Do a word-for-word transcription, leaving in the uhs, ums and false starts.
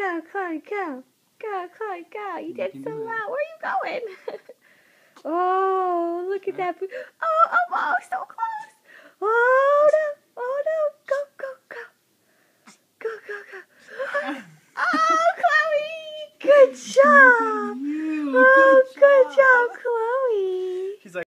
Go, Chloe, go. Go, Chloe, go. You did so well. Where are you going? Oh, look at that. Oh, oh, oh, so close. Oh, no. Oh, no. Go, go, go. Go, go, go. Oh, Chloe. Good job.